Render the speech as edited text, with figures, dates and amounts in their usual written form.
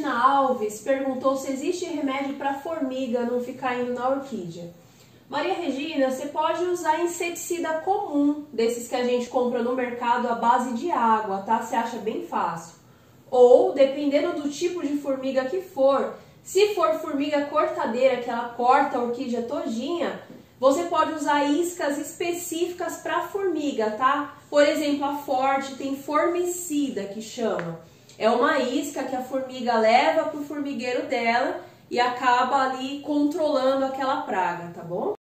Regina Alves perguntou se existe remédio para formiga não ficar indo na orquídea. Maria Regina, você pode usar inseticida comum, desses que a gente compra no mercado à base de água, tá? Você acha bem fácil. Ou, dependendo do tipo de formiga que for, se for formiga cortadeira, que ela corta a orquídea todinha, você pode usar iscas específicas para formiga, tá? Por exemplo, a Forte tem formicida, que chama. É uma isca que a formiga leva para o formigueiro dela e acaba ali controlando aquela praga, tá bom?